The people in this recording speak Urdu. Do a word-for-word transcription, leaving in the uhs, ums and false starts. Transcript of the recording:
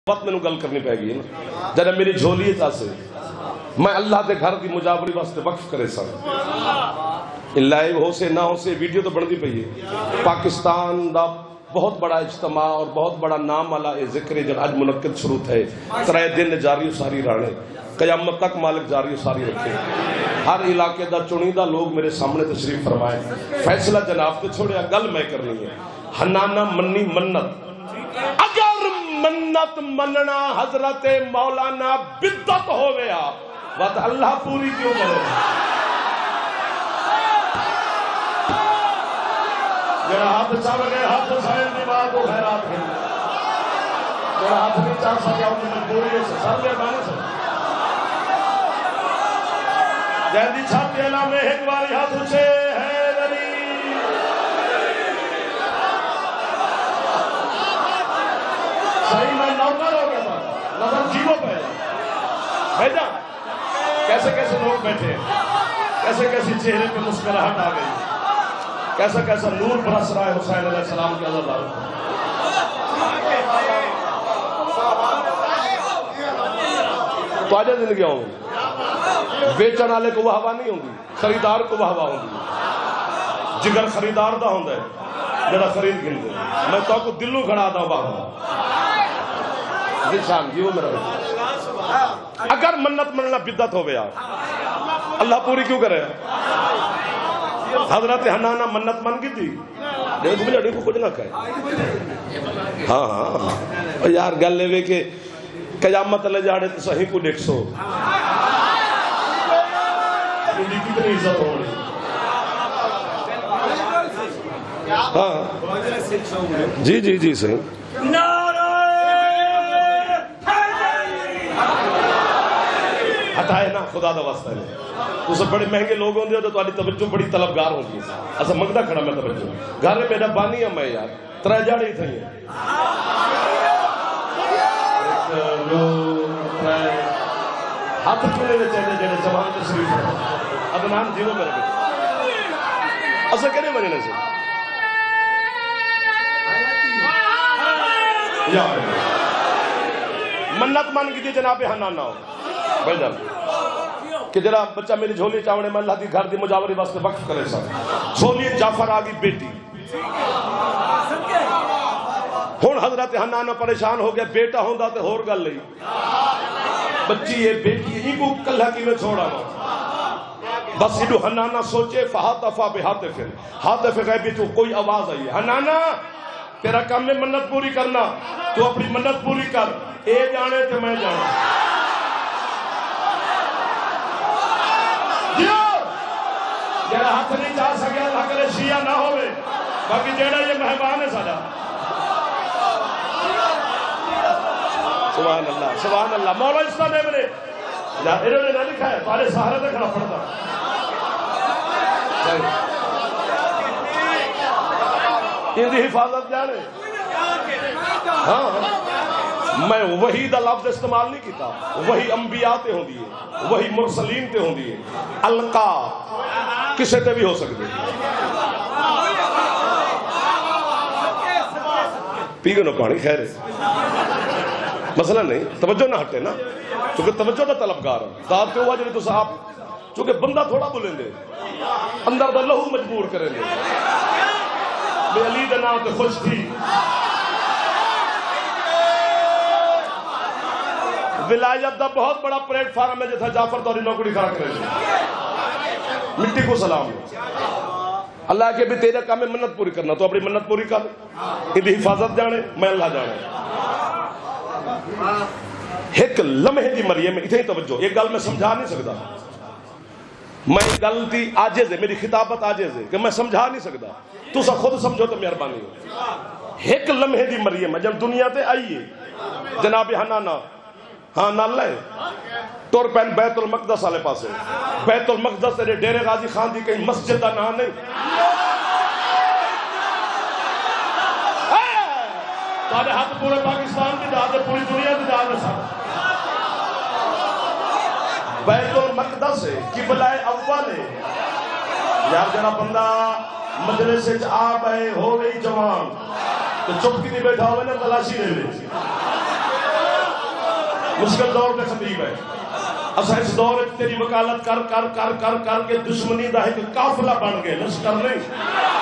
وقت میں گل کرنی پائے گی نا جب میری جھولی سے میں اللہ کے گھر کی مجاوری واسطے وقف کرے سا لائیو ہو سے نہ ہو سے ویڈیو تو بڑھتی پئی ہے پاکستان دا بہت بڑا اجتماع اور بہت بڑا نام والا یہ ذکر جب آج منعقد شروع ہے ترائے دن جاری و ساری رانے قیامت تک مالک جاری و ساری رکھے ہر علاقے دا چنیدہ لوگ میرے سامنے تشریف فرمائے فیصلہ جناب تو چھوڑے گل میں کرنی ہے حنانہ منی منت اگر منت مننا حضرت مولانا بدت ہو گیا بات اللہ پوری کیوں کرے جڑا ہاتھ چاہ گئے ہاتھ سائن دی بات ہو خیرات ہے جڑا ہاتھ نہیں چاہ سکیا انہوں نے پوری سے سر لے بانے سے جہدی چھاتی علامے ایک باری ہاتھ اچھے ہے رلی صحیح میں نوکر ہو گیا تھا نظر جیو پہ بھیجا کیسے کیسے لوگ بیٹھے کیسے کیسے چہرے پہ مسکراہٹ آ گئی کیسا کیسا نور برس رہا ہے حسین علیہ السلام کی عزت آئے تو آجا زندگی ہوں گی بیچن والے کو واہ واہ نہیں ہوں گی خریدار کو واہ واہ ہوں گی جگر خریدار دا ہوں گے جڑا خرید گن دے میں تو کو دلوں کھڑا دا واہ واہ نشان جی وہ میرا بیٹا اگر منت مننا بدت ہو گیا اللہ پوری کیوں کرے حضرت حنانہ منت من کی تھی لیکن تمہیں لڑی کو کچھ نہ کہے ہاں ہاں یار گل لے وے کہ قیامت اللہ جاڑے تو صحیح کو دیکھ سو انہی کتنی عزت ہو رہی ہاں جی جی جی صحیح ہٹائے نا خدا دا واسطہ ہے تو سب بڑے مہنگے لوگ ہوں دے تو تاری توجہ بڑی طلبگار ہوں گی ایسا مگدہ کھڑا میں توجہ گھر میں میرا بانی ہے میں یار ترہ جاڑے ہی تھے ایک دو ترہ ہاتھ کھلے میں چہنے جانے جوان تشریف ہے ادنان جیو میرے بیٹے ایسا کہنے مجھنے سے یا منت مان کی دی جناب حنانہ ہو بھائی جان کہ جرا بچہ میری جھولی چاونے میں اللہ دی گھر دی مجاوری واسطے وقف کرے سا جھولی جعفر آگی بیٹی ہون حضرت حنانہ پریشان ہو گیا بیٹا ہوندہ تے ہور گل لئی بچی یہ بیٹی ہی کو کلہ کی میں چھوڑا نا بس یہ حنانہ سوچے فہاتفا بے ہاتف ہاتف غیبی تو کوئی آواز آئی ہے حنانہ تیرا کام میں منت پوری کرنا تو اپنی منت پوری کر اے جانے تے میں جانا جیڑا ہاتھ نہیں چاہ سکیا اللہ کرے شیعہ نہ ہوئے باقی جیڑا یہ مہمان ہے ساڑا سبحان اللہ سبحان اللہ مولا اسلام ہے میرے انہوں نے نہ لکھا ہے پارے سہارے تک کھڑا پڑتا ان دی حفاظت جانے ہاں میں وہی دا لفظ استعمال نہیں کیتا وہی انبیاء تے ہوں دیئے وہی مرسلین تے ہوں دیئے القا کسے تے بھی ہو سکتے پی گنو پانی خیر ہے مسئلہ نہیں توجہ نہ ہٹے نا چونکہ توجہ دا طلبگار ہے داد کے ہوا جنہیں تو صاحب چونکہ بندہ تھوڑا بولیں دے اندر دا لہو مجبور کریں دے میں علی دا نام تے خوش تھی ولایت دا بہت بڑا پلیٹ فارم ہے جیسا جعفر دوری نوکری کھڑا کرے دے مٹی کو سلام اللہ کے بھی تیرے کام میں منت پوری کرنا تو اپنی منت پوری کر ان حفاظت جانے میں اللہ جانے ایک لمحے دی مریم میں اتنی توجہ ایک گل میں سمجھا نہیں سکتا میں گل تھی آجز ہے میری خطابت آجز ہے کہ میں سمجھا نہیں سکتا تو سا خود سمجھو تو مہربانی ہو ایک لمحے دی مریم جب دنیا تے آئیے جناب حنانہ ہاں ناللہ ہے تور پین بیت المقدس آلے پاسے بیت المقدس تیرے ڈیرے غازی خان دی کہیں مسجد دا نہ نہیں تارے ہاتھ پورے پاکستان کی جہاں پوری دنیا کی جہاں سا بیت المقدس ہے قبلہ اول ہے یار جنا بندہ مجلس سے آپ ہے ہو گئی جوان تو چپ کی نہیں بیٹھا ہوئے نا تلاشی لے لے مشکل دور دے خطیب ہے اسا اس دور وچ تیری وکالت کر کر کر کر کر کے دشمنی دا ایک قافلہ بن گئے لشکر نہیں